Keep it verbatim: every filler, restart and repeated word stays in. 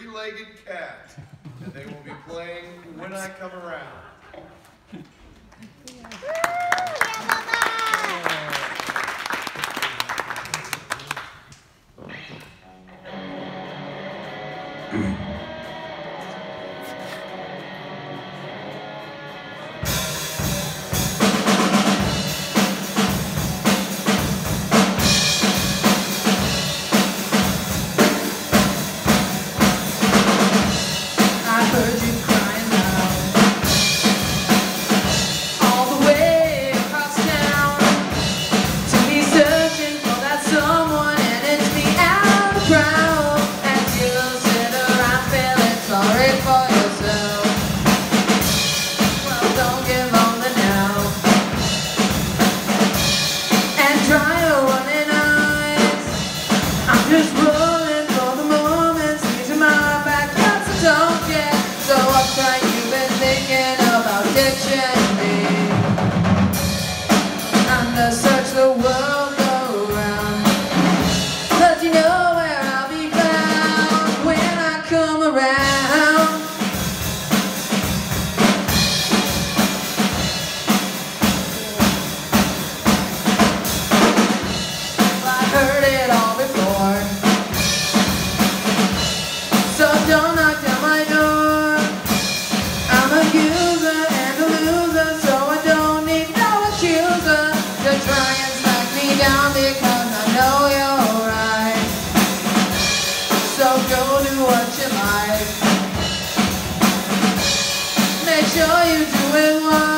three-legged cat, and they will be playing When I Come Around. Just rolling for the moments, these are my backyard, so don't get so uptight. You've been thinking about ditching me. I'm gonna search the world, go around, let you know where I'll be found when I come around. I've heard it all before, so don't knock down my door. I'm a user and a loser, so I don't need no accuser to try and smack me down, because I know you're right. So go do what you like, make sure you do it once.